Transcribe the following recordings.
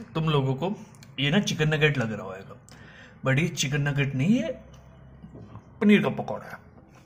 तुम लोगों को ये ना चिकन नगेट लग रहा होगा, बट ये चिकन नगेट नहीं है, पनीर का पकौड़ा है।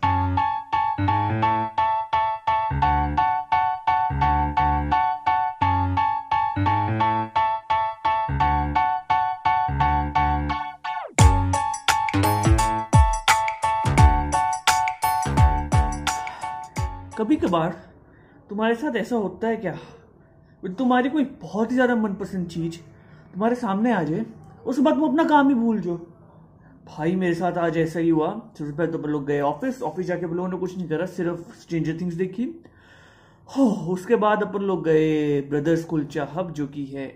कभी कभार तुम्हारे साथ ऐसा होता है क्या, तुम्हारी कोई बहुत ही ज्यादा मनपसंद चीज तुम्हारे सामने आ जाए, उसके बाद तुम अपना काम ही भूल जाओ। भाई मेरे साथ आज ऐसा ही हुआ। सबसे पहले तो अपन लोग गए ऑफिस जाके अपन लोगों ने कुछ नहीं करा, सिर्फ स्ट्रेंजर थिंग्स देखी। उसके बाद अपन लोग गए ब्रदर्स कुलचा हब, जो कि है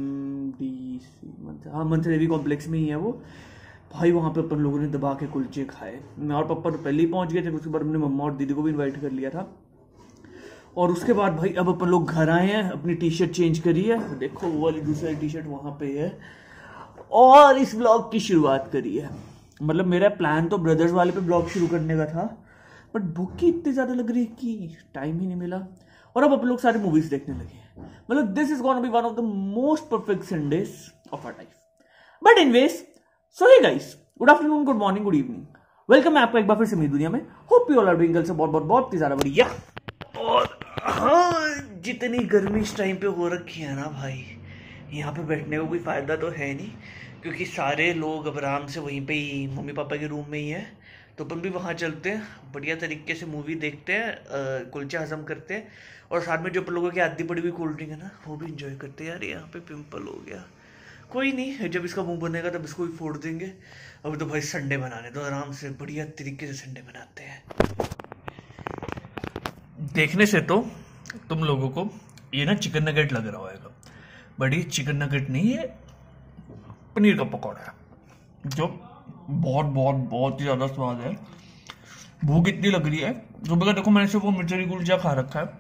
MDC मंथ देवी कॉम्प्लेक्स में ही है वो। भाई वहाँ पे अपन लोगों ने दबा के कुलचे खाए। मैं और पापा तो पहले ही पहुंच गए थे, उसके बाद अपने मम्मा और दीदी को भी इनवाइट कर लिया था। और उसके बाद भाई अब अपन लोग घर आए हैं, अपनी टी शर्ट चेंज करी है, देखो वो वाली दूसरी टी शर्ट वहाँ पे है, और इस ब्लॉग की शुरुआत करी है। मतलब मेरा प्लान तो ब्रदर्स वाले पे ब्लॉग शुरू करने का था, बट भूख की इतनी ज़्यादा लग रही है कि टाइम ही नहीं मिला, और अब अपन लोग सारे मूवीज देखने लगे। मतलब this is gonna be one of the most perfect Sundays of our life. But anyways, so hey guys, good afternoon, good morning, good evening, welcome है आपका एक बार फिर से मेरी दुनिया में। Hope you all are doing से बहुत ही ज्यादा बढ़िया। और हाँ, जितनी गर्मी इस टाइम पे हो रखी है ना भाई, यहाँ पे बैठने का कोई फायदा तो है नहीं, क्योंकि सारे लोग अब आराम से वहीं पे ही मम्मी पापा के रूम में ही है। तो अपन भी वहाँ चलते हैं, बढ़िया तरीके से मूवी देखते हैं, कुलचा हजम करते हैं, और साथ में जो अपन लोगों की आधी पड़ी हुई कोल्ड ड्रिंक है ना, वो भी इंजॉय करते हैं। यार यहाँ पे पिंपल हो गया, कोई नहीं, जब इसका मुंह बनेगा तब इसको भी फोड़ देंगे। अभी तो भाई संडे बनाने तो आराम से बढ़िया तरीके से संडे बनाते हैं। देखने से तो तुम लोगों को ये ना चिकन नगेट लग रहा होगा, बट ये चिकन नगेट नहीं है, पनीर का पकौड़ा है, जो बहुत ही ज्यादा स्वाद है। भूख इतनी लग रही है, सुबह का देखो मैंने सिर्फ वो मिर्ची कुलचा खा रखा है,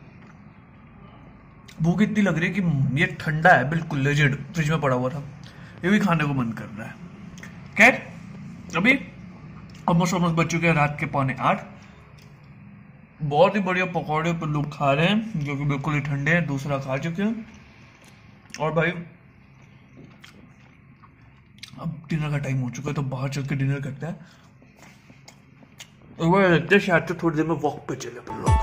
भूख इतनी लग रही है कि ये ठंडा है बिल्कुल, लेजिट फ्रिज में पड़ा हुआ था, ये भी खाने को मन कर रहा है। खैर, अभी ऑलमोस्ट बज चुके हैं रात के 7:45। बहुत ही बढ़िया पकौड़े पर लोग खा रहे हैं, जो कि बिल्कुल ही ठंडे हैं, दूसरा खा चुके हैं। और भाई अब डिनर का टाइम हो चुका है, तो बाहर चल के डिनर करते हैं। और वह लगता है शायद से थोड़ी देर में वॉक पे चले अपन लोग।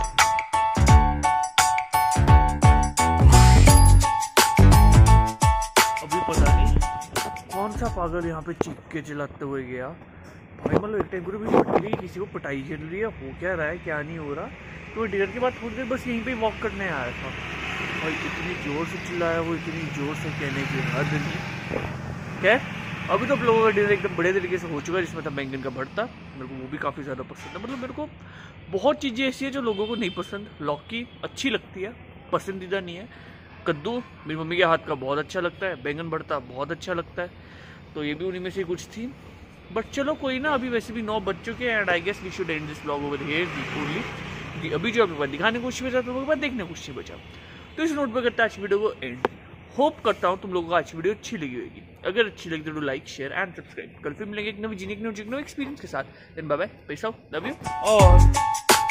अभी पता नहीं कौन सा पागल यहाँ पे चीख के चिल्लाते हुए गया भाई। मतलब एक टाइम पूरी भी पट रही, किसी को पिटाई चल रही है, हो क्या रहा है क्या नहीं हो रहा। तो डिनर के बाद थोड़ी देर बस यहीं पे वॉक करने आया था भाई, इतनी जोर से चिल्लाया वो, इतनी जोर से कहने की हद नहीं। क्या अभी तो आप लोगों का डिनर एकदम बढ़िया तरीके से हो चुका है, जिसमें था बैंगन का भरता, मेरे को वो भी काफ़ी ज़्यादा पसंद है। मतलब मेरे को बहुत चीज़ें ऐसी है जो लोगों को नहीं पसंद। लौकी अच्छी लगती है, पसंदीदा नहीं है। कद्दू मेरी मम्मी के हाथ का बहुत अच्छा लगता है, बैंगन भरता बहुत अच्छा लगता है, तो ये भी उन्हीं में से कुछ थी। बट चलो कोई ना, अभी वैसे भी 9 बज चुके हैं, and I guess we should end this vlog over here beforely, क्योंकि अभी जो आपके पास दिखाने कुछ बचा, तो बाद देखने कुछ नहीं बचा। तो इस नोट पर करता आज वीडियो को एंड। होप करता हूँ तुम लोगों को आज वीडियो अच्छी लगी होगी। अगर अच्छी लगी तो लाइक, शेयर एंड सब्सक्राइब। कल फिर मिलेंगे एक नवी जीने एक नई एक्सपीरियंस के साथ। Then bye bye, peace out, love you. और